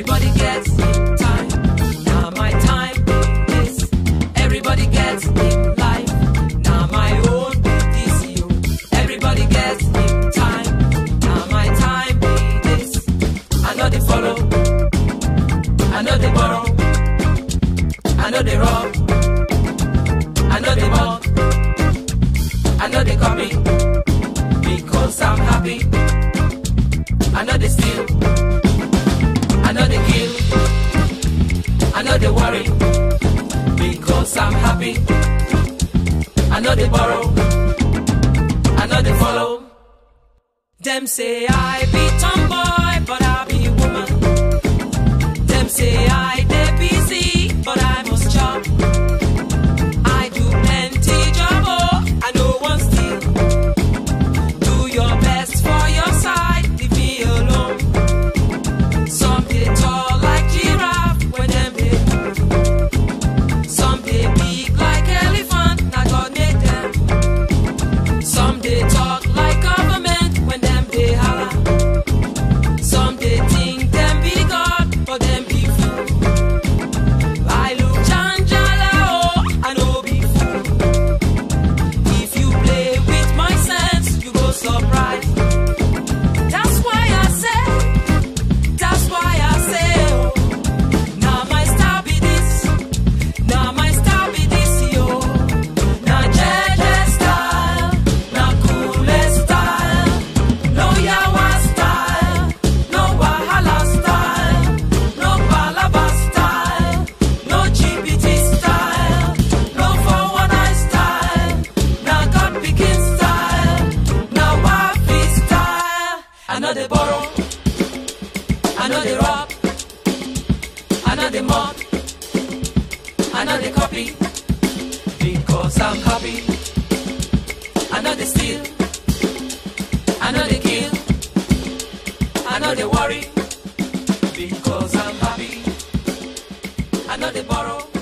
Everybody gets in time. Now my time is. Everybody gets in life. Now my own this you. Everybody gets in time. Now my time is. I know they follow. I know they borrow. I know they rob. I know they mock. I know they copy. Because I'm happy. I know they steal. I know they kill. I know they worry. Because I'm happy. I know they borrow. I know they follow. Them say I be tomboy, but I be woman. Them say I they busy, but I must chop. I do plenty job, oh, I know one steal. Do your best for your side, leave me alone. Some they tall like giraffe when them they move. Some they big like elephant, now God made them. Some they talk like government when them they holler. Some they think them be God, but them be fool. I look janjala, oh, I know be fool. If you play with my sense, you go surprise. That's why I say, oh, now my style be this, now my style be this, yo. Now JJ style, now coolest style, no yawa style, no wahala style, no balaba style, no GPT style, no 419 style, now God begin style, now wafi style. I know they borrow, I know they rob, I know they mock, I know they copy, because I'm happy. I know they steal, I know they kill, I know they worry, because I'm happy. I know they borrow.